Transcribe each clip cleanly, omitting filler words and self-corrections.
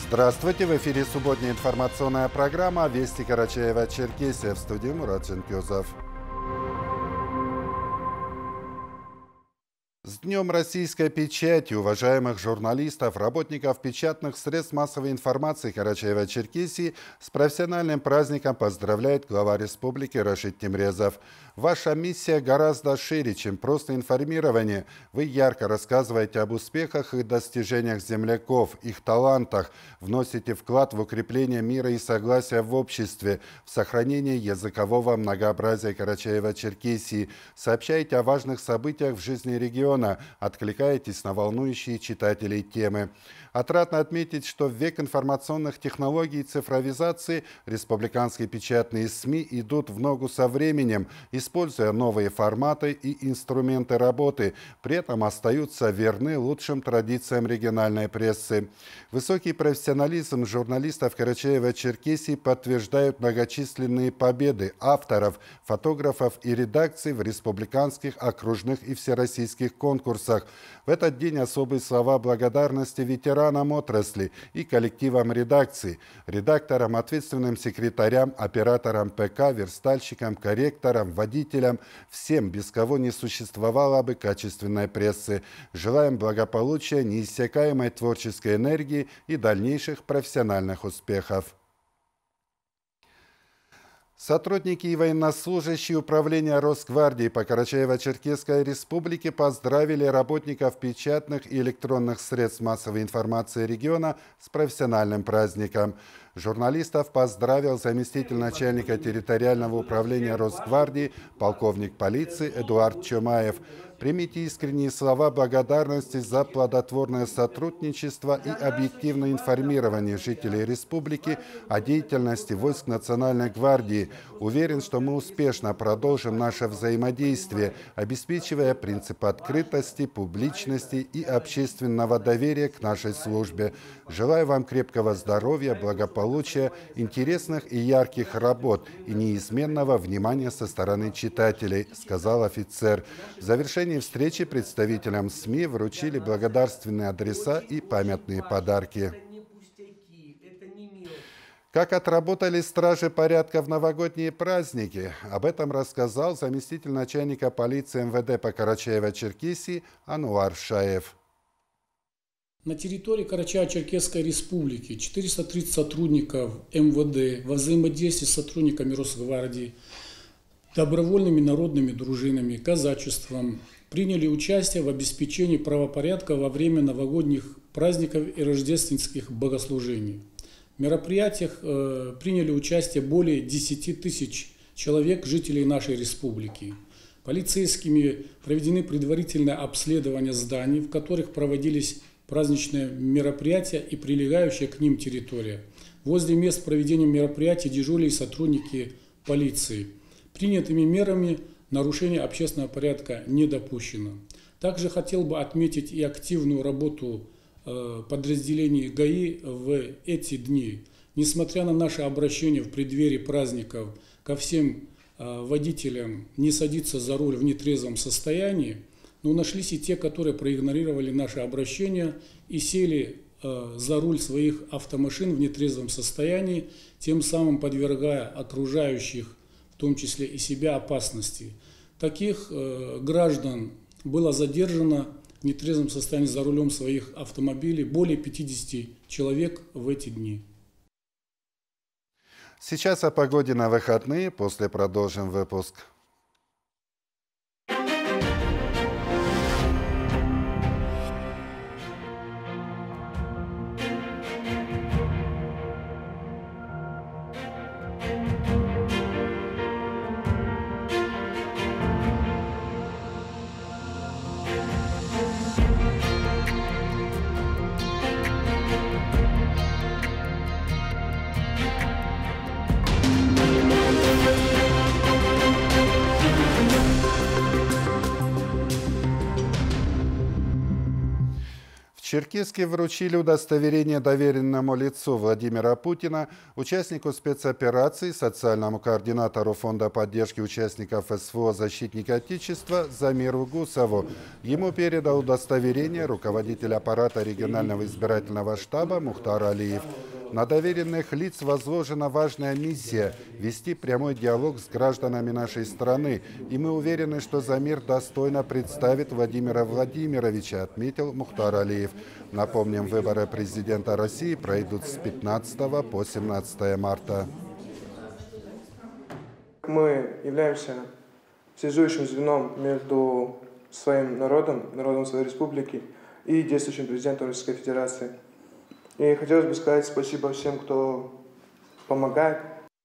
Здравствуйте! В эфире субботняя информационная программа «Вести Карачаева-Черкесия». В студии Мурат Женкезов. С Днем российской печати, уважаемых журналистов, работников печатных средств массовой информации Карачаева-Черкесии, с профессиональным праздником поздравляет глава республики Рашид Темрезов. Ваша миссия гораздо шире, чем просто информирование. Вы ярко рассказываете об успехах и достижениях земляков, их талантах, вносите вклад в укрепление мира и согласия в обществе, в сохранение языкового многообразия Карачаева-Черкесии, сообщаете о важных событиях в жизни региона, откликаетесь на волнующие читателей темы. Отрадно отметить, что в век информационных технологий и цифровизации республиканские печатные СМИ идут в ногу со временем, используя новые форматы и инструменты работы, при этом остаются верны лучшим традициям региональной прессы. Высокий профессионализм журналистов Карачаева-Черкесии подтверждают многочисленные победы авторов, фотографов и редакций в республиканских, окружных и всероссийских конкурсах. В этот день особые слова благодарности ветеранам отрасли и коллективам редакции, редакторам, ответственным секретарям, операторам ПК, верстальщикам, корректорам, водителям, всем, без кого не существовало бы качественной прессы. Желаем благополучия, неиссякаемой творческой энергии и дальнейших профессиональных успехов. Сотрудники и военнослужащие Управления Росгвардии по Карачаево-Черкесской Республике поздравили работников печатных и электронных средств массовой информации региона с профессиональным праздником. Журналистов поздравил заместитель начальника территориального управления Росгвардии, полковник полиции Эдуард Чомаев. Примите искренние слова благодарности за плодотворное сотрудничество и объективное информирование жителей республики о деятельности войск Национальной гвардии. Уверен, что мы успешно продолжим наше взаимодействие, обеспечивая принцип открытости, публичности и общественного доверия к нашей службе. Желаю вам крепкого здоровья, благополучия, интересных и ярких работ и неизменного внимания со стороны читателей, сказал офицер. В завершении встречи представителям СМИ вручили благодарственные адреса и памятные подарки. Как отработали стражи порядка в новогодние праздники? Об этом рассказал заместитель начальника полиции МВД по Карачаево-Черкесии Ануар Шаев. На территории Карачаево-Черкесской Республики 430 сотрудников МВД во взаимодействии с сотрудниками Росгвардии, добровольными народными дружинами, казачеством приняли участие в обеспечении правопорядка во время новогодних праздников и рождественских богослужений. В мероприятиях приняли участие более 10 тысяч человек, жителей нашей республики. Полицейскими проведены предварительное обследование зданий, в которых проводились праздничные мероприятия и прилегающая к ним территория. Возле мест проведения мероприятий дежурили сотрудники полиции. Принятыми мерами нарушение общественного порядка не допущено. Также хотел бы отметить и активную работу подразделений ГАИ в эти дни. Несмотря на наше обращение в преддверии праздников ко всем водителям не садиться за руль в нетрезвом состоянии, но нашлись и те, которые проигнорировали наше обращение и сели за руль своих автомашин в нетрезвом состоянии, тем самым подвергая окружающих, в том числе и себя, опасности. Таких граждан было задержано в нетрезвом состоянии за рулем своих автомобилей более 50 человек в эти дни. Сейчас о погоде на выходные, после продолжим выпуск. Черкеске вручили удостоверение доверенному лицу Владимира Путина, участнику спецоперации, социальному координатору Фонда поддержки участников СВО «Защитники Отечества» Замиру Гусову. Ему передал удостоверение руководитель аппарата регионального избирательного штаба Мухтар Алиев. На доверенных лиц возложена важная миссия – вести прямой диалог с гражданами нашей страны. И мы уверены, что Замир достойно представит Владимира Владимировича, отметил Мухтар Алиев. Напомним, выборы президента России пройдут с 15 по 17 марта. Мы являемся связующим звеном между своим народом своей республики и действующим президентом Российской Федерации. И хотелось бы сказать спасибо всем, кто помогает.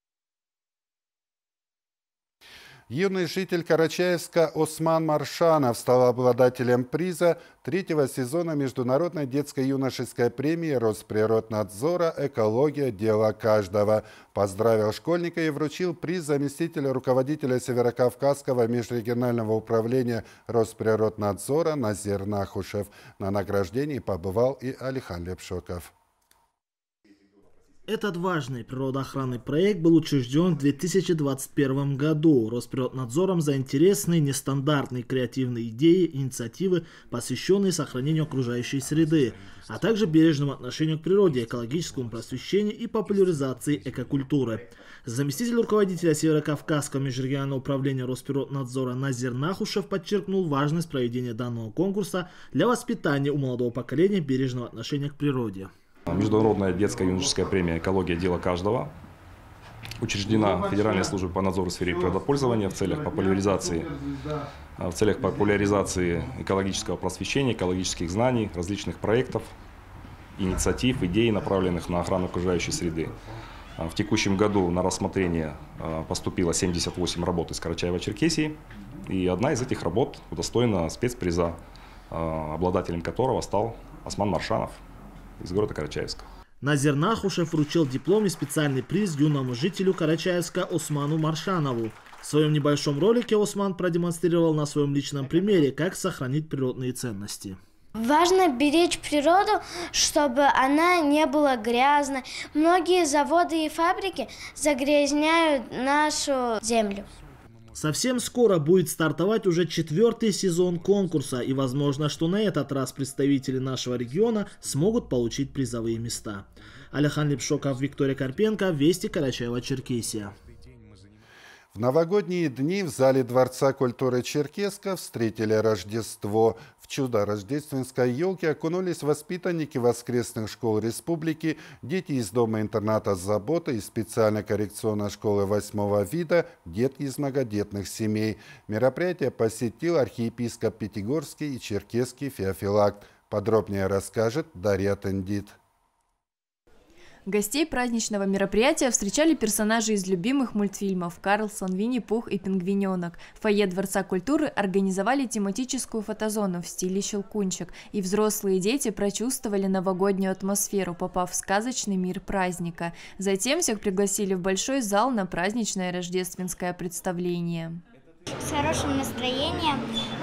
Юный житель Карачаевска Осман Маршанов стал обладателем приза 3-го сезона Международной детско-юношеской премии Росприроднадзора «Экология. Дело каждого». Поздравил школьника и вручил приз заместителя руководителя Северокавказского межрегионального управления Росприроднадзора Назир Нахушев. На награждении побывал и Алихан Лепшоков. Этот важный природоохранный проект был учрежден в 2021 году Росприроднадзором за интересные, нестандартные креативные идеи, инициативы, посвященные сохранению окружающей среды, а также бережному отношению к природе, экологическому просвещению и популяризации экокультуры. Заместитель руководителя Северокавказского межрегионального управления Росприроднадзора Назир Нахушев подчеркнул важность проведения данного конкурса для воспитания у молодого поколения бережного отношения к природе. Международная детская юношеская премия «Экология. Дело каждого» учреждена Федеральной службой по надзору в сфере природопользования в целях популяризации экологического просвещения, экологических знаний, различных проектов, инициатив, идей, направленных на охрану окружающей среды. В текущем году на рассмотрение поступило 78 работ из Карачаево-Черкесии, и одна из этих работ удостоена спецприза, обладателем которого стал Осман Маршанов из города Карачаевска. Назир Нахушев вручил диплом и специальный приз юному жителю Карачаевска Осману Маршанову. В своем небольшом ролике Осман продемонстрировал на своем личном примере, как сохранить природные ценности. Важно беречь природу, чтобы она не была грязной. Многие заводы и фабрики загрязняют нашу землю. Совсем скоро будет стартовать уже 4-й сезон конкурса, и возможно, что на этот раз представители нашего региона смогут получить призовые места. Алихан Лепшоков, Виктория Карпенко, Вести, Карачаево-Черкесия. В новогодние дни в зале Дворца культуры Черкесска встретили Рождество. В чудо рождественской елки окунулись воспитанники воскресных школ республики, дети из дома-интерната «Забота» и специальной коррекционной школы 8-го вида, детки из многодетных семей. Мероприятие посетил архиепископ Пятигорский и Черкесский Феофилакт. Подробнее расскажет Дарья Тендит. Гостей праздничного мероприятия встречали персонажи из любимых мультфильмов «Карлсон», «Винни-Пух» и «Пингвиненок». В фойе Дворца культуры организовали тематическую фотозону в стиле «Щелкунчик», и взрослые дети прочувствовали новогоднюю атмосферу, попав в сказочный мир праздника. Затем всех пригласили в большой зал на праздничное рождественское представление. С хорошим настроением,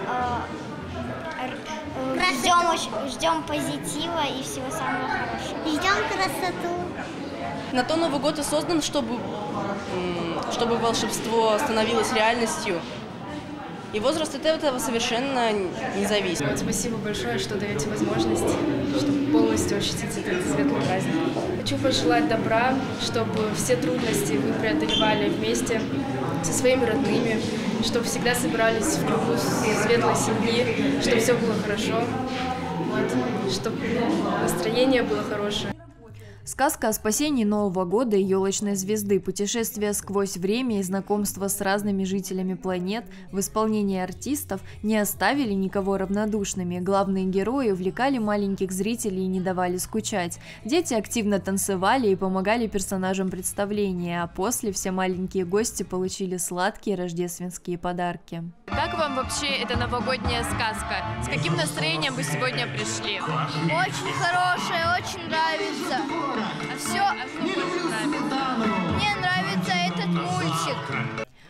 ждем позитива и всего самого хорошего. Ждем красоту. На то Новый год и создан, чтобы волшебство становилось реальностью. И возраст от этого совершенно не зависит. Спасибо большое, что даете возможность, чтобы полностью ощутить этот светлый праздник. Хочу пожелать добра, чтобы все трудности вы преодолевали вместе со своими родными, чтобы всегда собирались в кругу светлой семьи, чтобы все было хорошо, чтобы настроение было хорошее. Сказка о спасении Нового года и елочной звезды, путешествие сквозь время и знакомство с разными жителями планет в исполнении артистов не оставили никого равнодушными. Главные герои увлекали маленьких зрителей и не давали скучать. Дети активно танцевали и помогали персонажам представления, а после все маленькие гости получили сладкие рождественские подарки. Как вам вообще эта новогодняя сказка? С каким настроением вы сегодня пришли? Очень хорошая, очень нравится. А что больше нравится? Мне нравится этот мультик.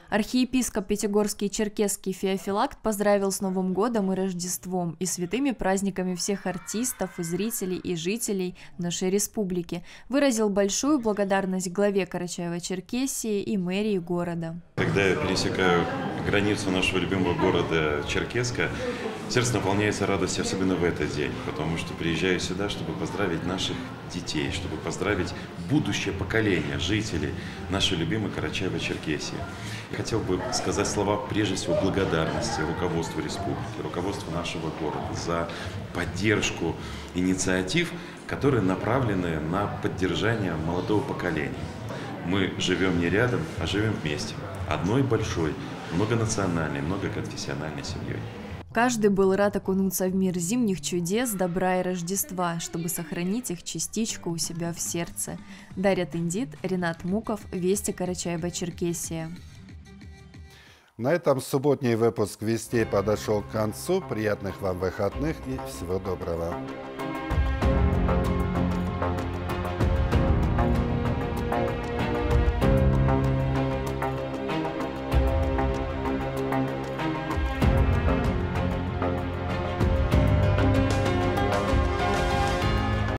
Архиепископ Пятигорский Черкесский Феофилакт поздравил с Новым годом и Рождеством и святыми праздниками всех артистов, и зрителей, и жителей нашей республики. Выразил большую благодарность главе Карачаево-Черкесии и мэрии города. Когда я пересекаю границу нашего любимого города Черкесска, сердце наполняется радостью, особенно в этот день, потому что приезжаю сюда, чтобы поздравить наших детей, чтобы поздравить будущее поколение жителей нашей любимой Карачаево-Черкесии. Хотел бы сказать слова, прежде всего, благодарности руководству республики, руководству нашего города за поддержку инициатив, которые направлены на поддержание молодого поколения. Мы живем не рядом, а живем вместе, одной большой, многонациональной, многоконфессиональной семьей. Каждый был рад окунуться в мир зимних чудес, добра и Рождества, чтобы сохранить их частичку у себя в сердце. Дарья Тындит, Ренат Муков, Вести Карачаево-Черкесия. На этом субботний выпуск «Вестей» подошел к концу. Приятных вам выходных и всего доброго.